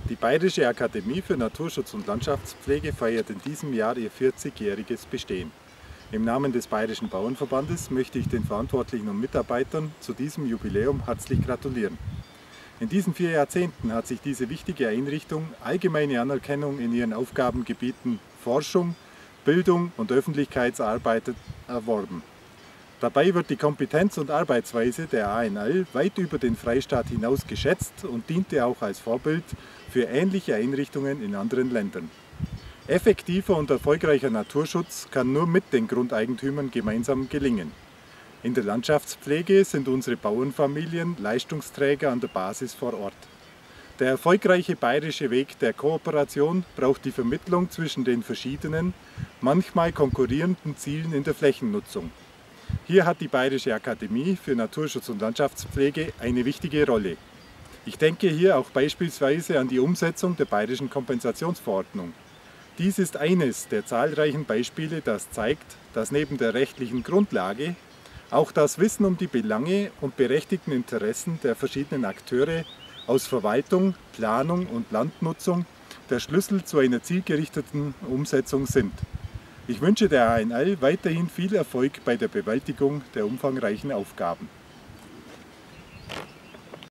Die Bayerische Akademie für Naturschutz und Landschaftspflege feiert in diesem Jahr ihr 40-jähriges Bestehen. Im Namen des Bayerischen Bauernverbandes möchte ich den Verantwortlichen und Mitarbeitern zu diesem Jubiläum herzlich gratulieren. In diesen 4 Jahrzehnten hat sich diese wichtige Einrichtung allgemeine Anerkennung in ihren Aufgabengebieten Forschung, Bildung und Öffentlichkeitsarbeit erworben. Dabei wird die Kompetenz und Arbeitsweise der ANL weit über den Freistaat hinaus geschätzt und diente auch als Vorbild für ähnliche Einrichtungen in anderen Ländern. Effektiver und erfolgreicher Naturschutz kann nur mit den Grundeigentümern gemeinsam gelingen. In der Landschaftspflege sind unsere Bauernfamilien Leistungsträger an der Basis vor Ort. Der erfolgreiche bayerische Weg der Kooperation braucht die Vermittlung zwischen den verschiedenen, manchmal konkurrierenden Zielen in der Flächennutzung. Hier hat die Bayerische Akademie für Naturschutz und Landschaftspflege eine wichtige Rolle. Ich denke hier auch beispielsweise an die Umsetzung der Bayerischen Kompensationsverordnung. Dies ist eines der zahlreichen Beispiele, das zeigt, dass neben der rechtlichen Grundlage auch das Wissen um die Belange und berechtigten Interessen der verschiedenen Akteure aus Verwaltung, Planung und Landnutzung der Schlüssel zu einer zielgerichteten Umsetzung sind. Ich wünsche der ANL weiterhin viel Erfolg bei der Bewältigung der umfangreichen Aufgaben.